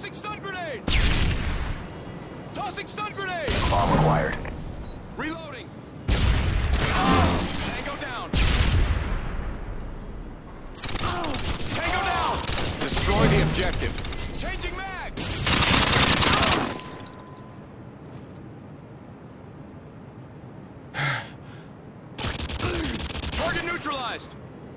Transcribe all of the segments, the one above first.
Tossing stun grenade! Tossing stun grenade! Bomb acquired. Reloading! Tango down! Tango down! Destroy the objective. Changing mag! Target neutralized!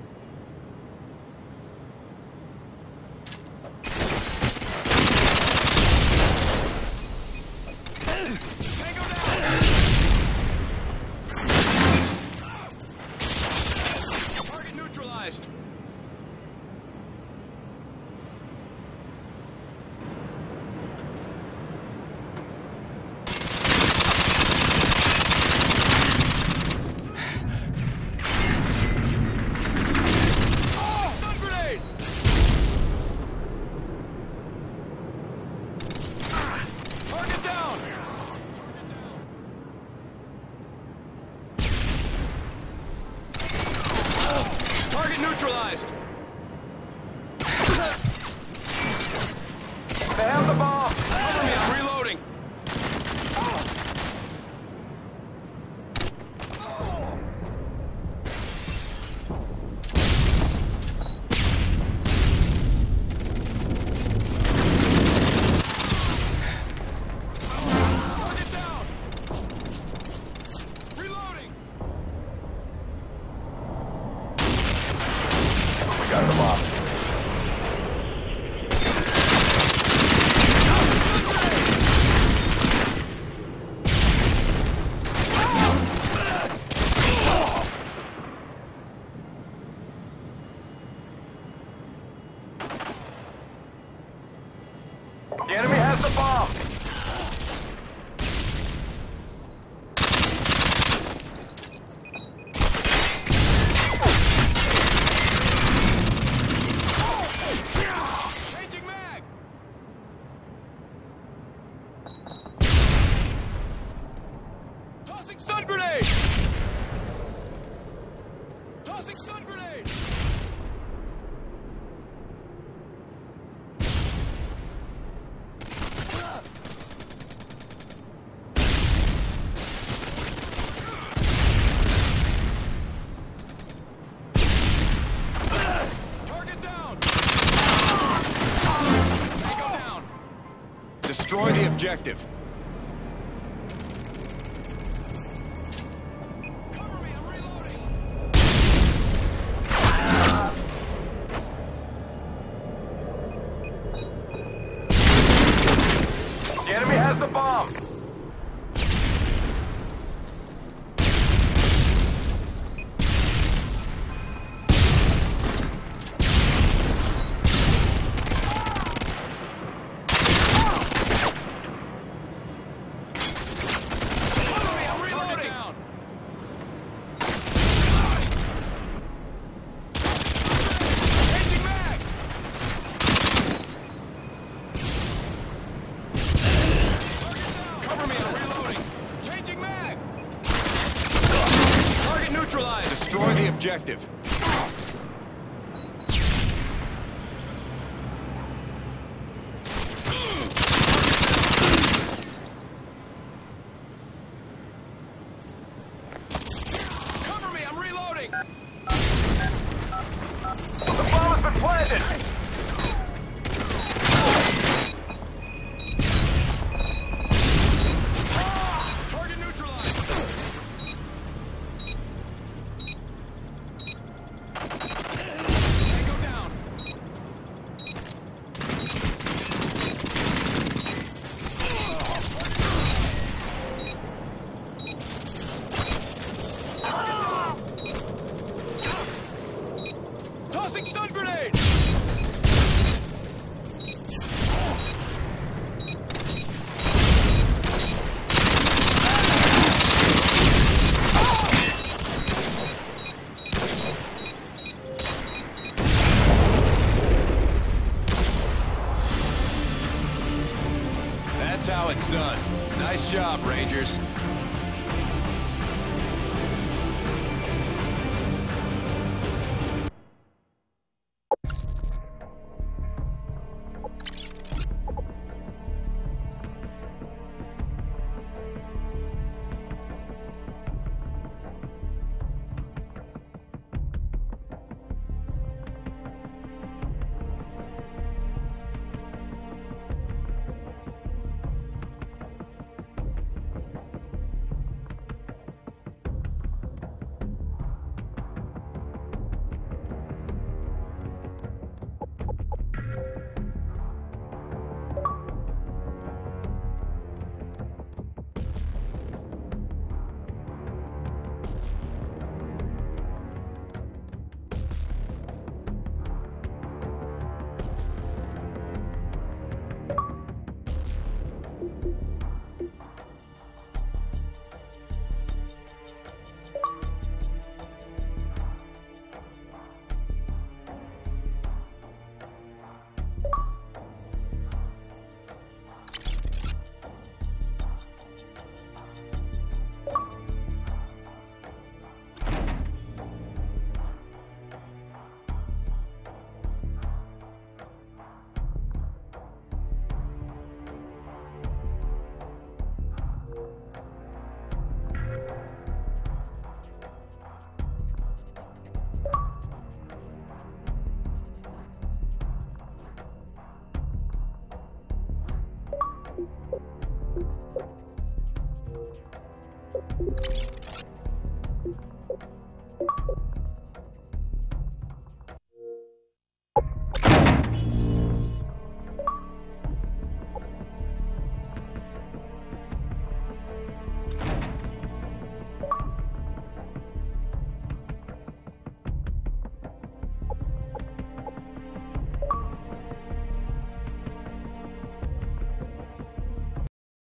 Tango down! Target neutralized! Stun grenade! Target down! Target neutralized! They have the bomb! Cover me, I'm reloading! Target down! Reloading! We got the bomb. The enemy has the bomb! Changing mag! Tossing stun grenade! Tossing stun grenade! Target down! Tango down! Destroy the objective. Cover me, I'm reloading! The enemy has the bomb! Cover me, I'm reloading! Down. Changing mag! Cover me, I'm reloading! Changing mag! Target neutralized! Destroy the objective. Cover me, I'm reloading! The bomb has been planted! Target neutralized! Tango down! Tossing stun grenade! That's how it's done. Nice job, Rangers.